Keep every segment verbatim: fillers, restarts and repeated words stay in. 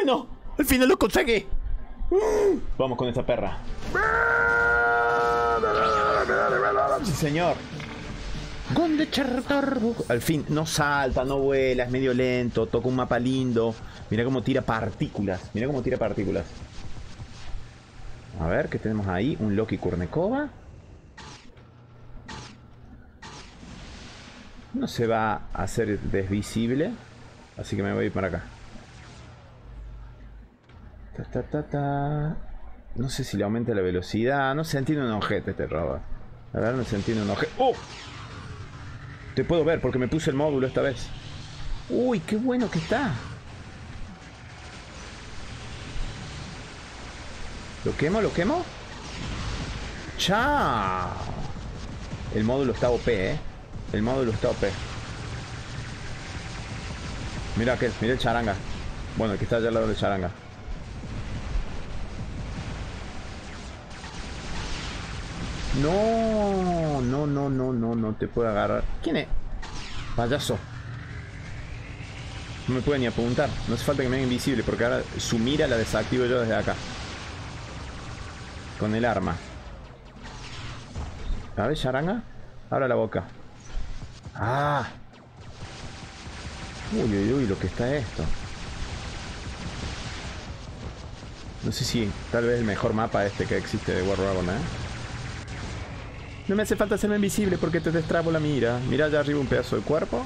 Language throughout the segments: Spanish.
no! ¡Al final lo conseguí! Vamos con esta perra. Sí, señor. Gonde Chartarbo. Al fin, no salta, no vuela, es medio lento, toca un mapa lindo. Mira cómo tira partículas. Mira cómo tira partículas. A ver, ¿qué tenemos ahí? Un Loki Kurnekova. No se va a hacer desvisible. Así que me voy para acá. Ta, ta, ta, ta. No sé si le aumenta la velocidad. No se entiende un objeto este robot. A ver, no se entiende un objeto. ¡Oh! Te puedo ver porque me puse el módulo esta vez. Uy, qué bueno que está. ¿Lo quemo? ¿Lo quemo? ¡Chao! El módulo está O P, ¿eh? El módulo está O P. Mira aquel, mira el charanga. Bueno, el que está allá al lado del charanga. No, no, no, no, no, no te puedo agarrar. ¿Quién es? Payaso. No me puede ni apuntar. No hace falta que me haga invisible porque ahora su mira la desactivo yo desde acá. Con el arma. A ver, charanga. Abra la boca. Ah. Uy, uy, uy, lo que está esto. No sé si tal vez el mejor mapa este que existe de War Dragon, ¿eh? No me hace falta hacerme invisible porque te destrabo la mira. Mira allá arriba un pedazo de cuerpo.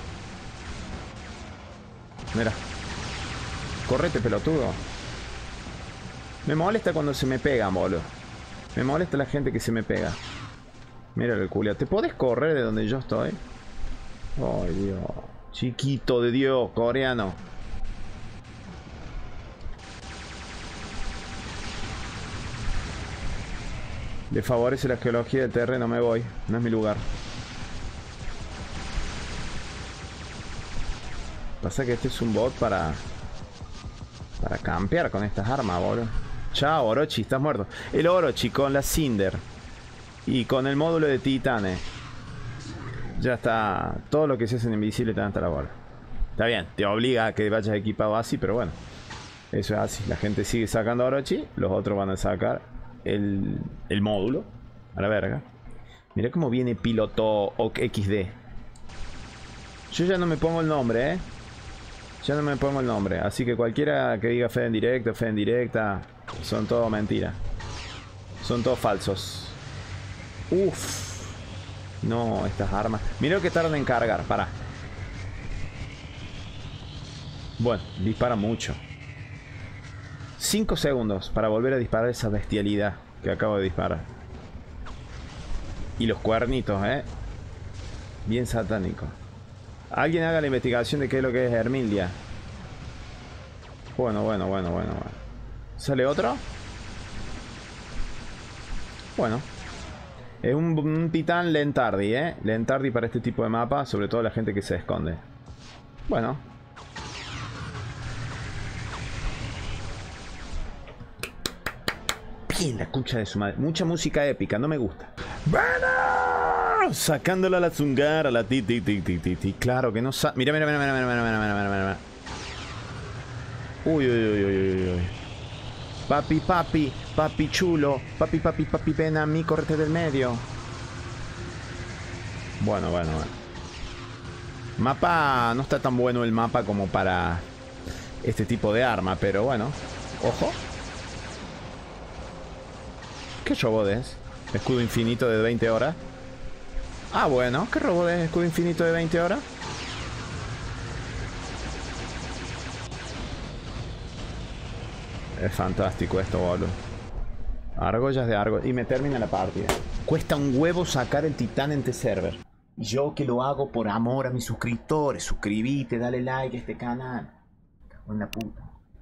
Mira. Correte, pelotudo. Me molesta cuando se me pega, boludo. Me molesta la gente que se me pega. Mira el culo. ¿Te podés correr de donde yo estoy? Ay, Dios. Chiquito de Dios, coreano. Le favorece la geología del terreno, me voy. No es mi lugar. Pasa que este es un bot para... Para campear con estas armas, boludo. Chao, Orochi, estás muerto. El Orochi con la Cinder. Y con el módulo de titanes. Ya está. Todo lo que se hace en invisible te dan hasta la bola. Está bien, te obliga a que vayas equipado así, pero bueno. Eso es así. La gente sigue sacando a Orochi. Los otros van a sacar el, el módulo. A la verga. Mira cómo viene piloto X D. Yo ya no me pongo el nombre, eh. Ya no me pongo el nombre. Así que cualquiera que diga fe en directo, fe en directa, son todo mentira. Son todos falsos. Uff. No, estas armas. Mira lo que tardan en cargar. Para. Bueno, dispara mucho. cinco segundos para volver a disparar esa bestialidad que acabo de disparar. Y los cuernitos, eh. Bien satánico. Alguien haga la investigación de qué es lo que es Hermilia. Bueno, bueno, bueno, bueno, bueno. ¿Sale otro? Bueno. Es un, un titán Lentardi, ¿eh? Lentardi para este tipo de mapa, sobre todo la gente que se esconde. Bueno. Bien, la concha de su madre. Mucha música épica, no me gusta. ¡Bueno! Sacándola a la zungara, a la ti, ti, ti, ti, ti, ti. Claro que no sa... Mira, mira, mira, mira, mira, mira, mira, mira, mira, mira. Uy, uy, uy, uy, uy, uy. Papi, papi, papi chulo. Papi, papi, papi, ven a mí, córrete del medio. Bueno, bueno, bueno. Mapa... No está tan bueno el mapa como para este tipo de arma, pero bueno. Ojo. ¿Qué robot es? Escudo infinito de veinte horas. Ah, bueno. ¿Qué robot es escudo infinito de veinte horas? Es fantástico esto, boludo. Argollas de Argos. Y me termina la partida. Cuesta un huevo sacar el titán en T-Server. Y yo que lo hago por amor a mis suscriptores. Suscribite, dale like a este canal. Cago en la puta.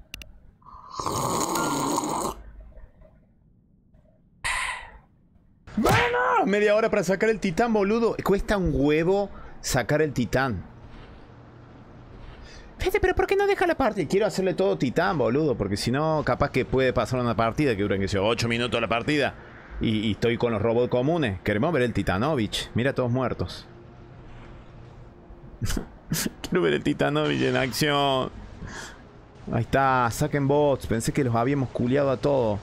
Bueno, media hora para sacar el titán, boludo. Cuesta un huevo sacar el titán. Fíjate, pero ¿por qué no deja la partida? Quiero hacerle todo titán, boludo. Porque si no, capaz que puede pasar una partida que dura, que sea ocho minutos la partida. Y, y estoy con los robots comunes. Queremos ver el Titanovich. Mira, todos muertos. Quiero ver el Titanovich en acción. Ahí está, saquen bots. Pensé que los habíamos culiado a todos.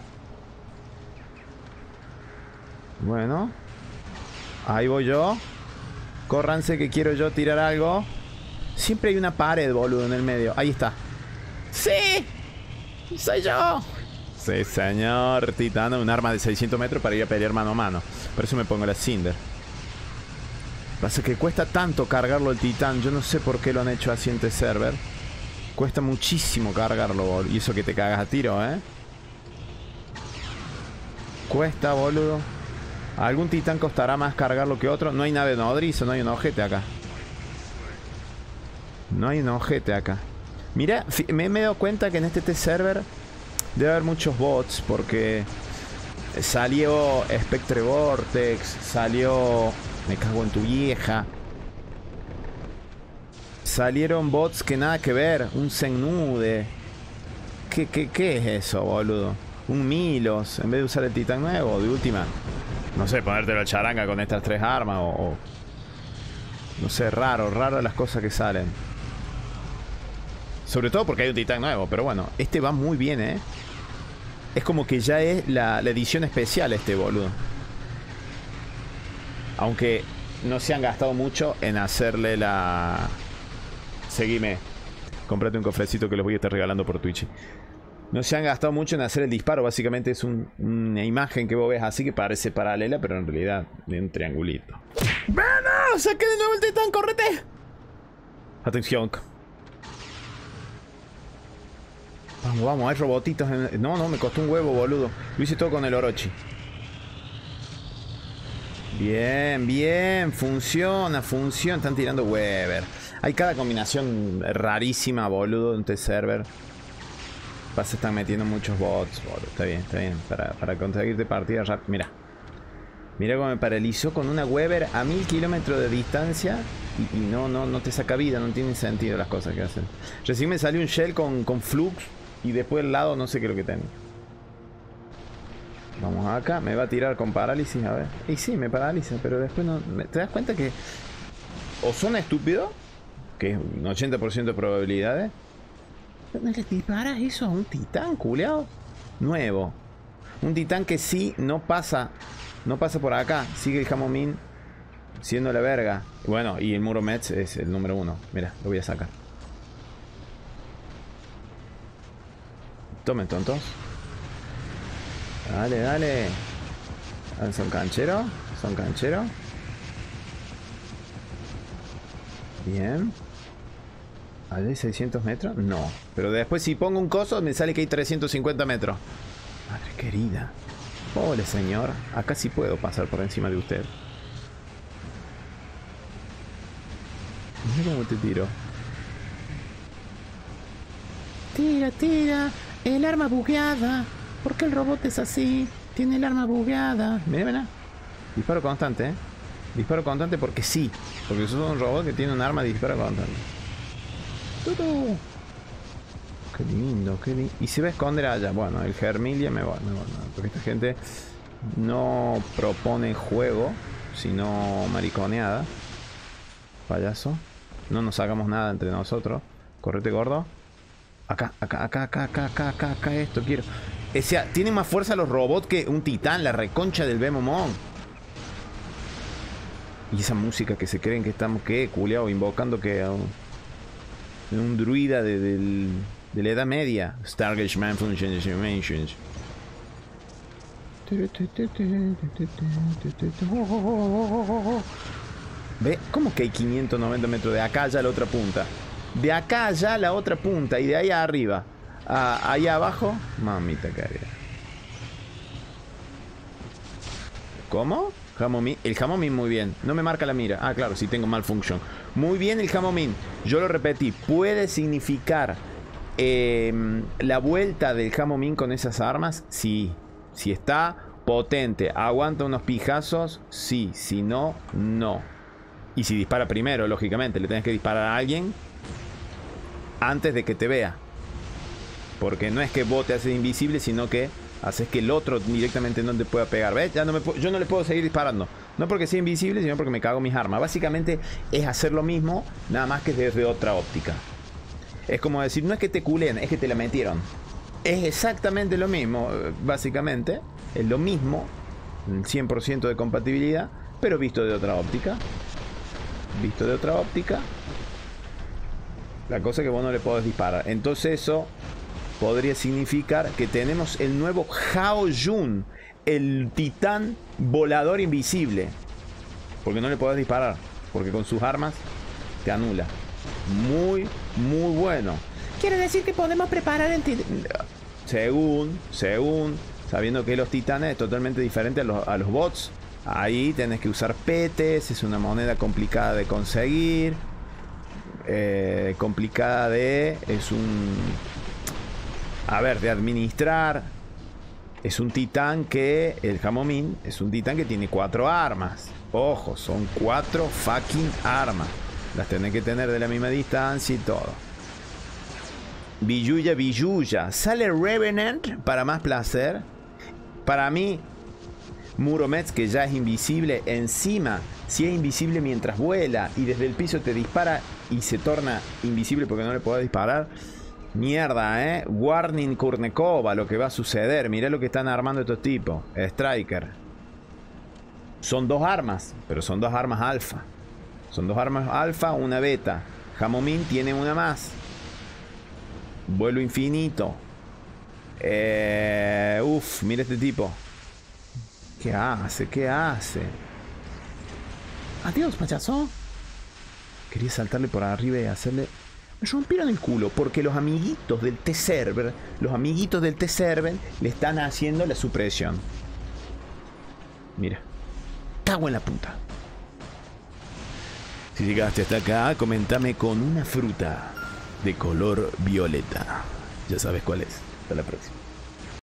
Bueno. Ahí voy yo. Córranse que quiero yo tirar algo. Siempre hay una pared, boludo, en el medio. Ahí está. ¡Sí! ¡Soy yo! Sí, señor Titano. Un arma de seiscientos metros para ir a pelear mano a mano. Por eso me pongo la Cinder. Pasa que cuesta tanto cargarlo el Titán. Yo no sé por qué lo han hecho así en este server. Cuesta muchísimo cargarlo, boludo. Y eso que te cagas a tiro, ¿eh? Cuesta, boludo. ¿Algún Titán costará más cargarlo que otro? No hay nave nodriza, no hay un ojete acá. No hay un ojete acá. Mira, me, me he dado cuenta que en este test server debe haber muchos bots. Porque salió Spectre Vortex, salió... Me cago en tu vieja. Salieron bots que nada que ver. Un Zennude. ¿Qué, qué, qué es eso, boludo? Un Milos. En vez de usar el Titán nuevo, de última. No sé, ponértelo al charanga con estas tres armas o, o... No sé, raro, raro las cosas que salen. Sobre todo porque hay un Titán nuevo. Pero bueno, este va muy bien, ¿eh? Es como que ya es la, la edición especial este, boludo. Aunque no se han gastado mucho en hacerle la... Seguime. Cómprate un cofrecito que los voy a estar regalando por Twitch. No se han gastado mucho en hacer el disparo. Básicamente es un, una imagen que vos ves así que parece paralela, pero en realidad de un triangulito. ¡Vamos! ¡Saqué de nuevo el Titán! ¡Córrete! Atención. Vamos, vamos. Hay robotitos en... No, no, me costó un huevo, boludo. Lo hice todo con el Orochi. Bien, bien. Funciona, funciona. Están tirando Weber. Hay cada combinación rarísima, boludo, en este server. Pasa, están metiendo muchos bots, boludo. Está bien, está bien. Para, para conseguirte partidas rápidas. Mira. Mira cómo me paralizó con una Weber a mil kilómetros de distancia. Y, y no, no, no te saca vida. No tiene sentido las cosas que hacen. Recién me salió un shell con, con flux. Y después al lado no sé qué es lo que tengo. Vamos acá, me va a tirar con parálisis, a ver. Y sí, me paraliza, pero después no... ¿Te das cuenta que o son estúpidos? Que es un ochenta por ciento de probabilidades. ¿No le disparas eso a un titán, culeado? Nuevo. Un titán que sí no pasa. No pasa por acá. Sigue el Jamomin siendo la verga. Bueno, y el Muro Mets es el número uno. Mira, lo voy a sacar. Tomen, tontos. Dale, dale. ¿Son cancheros? ¿Son cancheros? Bien. ¿Hay seiscientos metros? No. Pero después si pongo un coso me sale que hay trescientos cincuenta metros. Madre querida. Pobre señor. Acá sí puedo pasar por encima de usted. Mira cómo te tiro. Tira, tira. El arma bugueada. ¿Por qué el robot es así? Tiene el arma bugueada. Mira, mira. Disparo constante, ¿eh? Disparo constante porque sí. Porque sos un robot que tiene un arma de disparo constante. ¡Tutu! Qué lindo, qué lindo. Y se va a esconder allá. Bueno, el Germilia me va, me va. Porque esta gente no propone juego, sino mariconeada. Payaso. No nos hagamos nada entre nosotros. Correte, gordo. Acá, acá, acá, acá, acá, acá, acá, acá, esto quiero. O sea, tienen más fuerza los robots que un titán, la reconcha del Bemomon. Y esa música que se creen que estamos, ¿qué? Culeado, invocando que a un, un druida de, de, de la Edad Media. Stargate Man Functions Dimensions. ¿Ve? ¿Cómo que hay quinientos noventa metros de acá ya a la otra punta? De acá ya a la otra punta y de ahí arriba. A, ahí abajo. Mamita querida. ¿Cómo? Jamomin. El Jamomin muy bien. No me marca la mira. Ah, claro, sí tengo malfunction. Muy bien el Jamomin. Yo lo repetí. Puede significar eh, la vuelta del Jamomin con esas armas. Sí. Si está potente. Aguanta unos pijazos. Sí. Si no, no. Y si dispara primero, lógicamente. Le tenés que disparar a alguien antes de que te vea. Porque no es que vos te haces invisible, sino que haces que el otro directamente no te pueda pegar. ¿Ves? Ya no me, yo no le puedo seguir disparando. No porque sea invisible, sino porque me cago mis armas. Básicamente es hacer lo mismo, nada más que desde otra óptica. Es como decir, no es que te culen, es que te la metieron. Es exactamente lo mismo, básicamente. Es lo mismo, cien por ciento de compatibilidad, pero visto de otra óptica. Visto de otra óptica. La cosa es que vos no le podés disparar. Entonces eso podría significar que tenemos el nuevo Hao Jun, el titán volador invisible. Porque no le podés disparar. Porque con sus armas te anula. Muy, muy bueno. Quiere decir que podemos preparar el titán. Según, según, sabiendo que los titanes es totalmente diferente a los, a los bots. Ahí tenés que usar petes. Es una moneda complicada de conseguir. Eh, complicada de... Es un... A ver, de administrar. Es un titán que... El Hammomin es un titán que tiene cuatro armas. Ojo, son cuatro fucking armas. Las tenés que tener de la misma distancia y todo. Billuya, billuya. Sale Revenant para más placer. Para mí, Muromets, que ya es invisible, encima, si es invisible mientras vuela y desde el piso te dispara y se torna invisible porque no le podés disparar. Mierda, eh. Warning Kurnekova, lo que va a suceder. Mirá lo que están armando estos tipos. Striker. Son dos armas, pero son dos armas alfa. Son dos armas alfa, una beta. Hammomin tiene una más. Vuelo infinito. Eh, uf, mira este tipo. ¿Qué hace? ¿Qué hace? Adiós, payaso. Quería saltarle por arriba y hacerle... Me rompieron el culo porque los amiguitos del T-Server, los amiguitos del T-Server le están haciendo la supresión. Mira. Cago en la puta. Si llegaste hasta acá, comentame con una fruta de color violeta. Ya sabes cuál es. Hasta la próxima.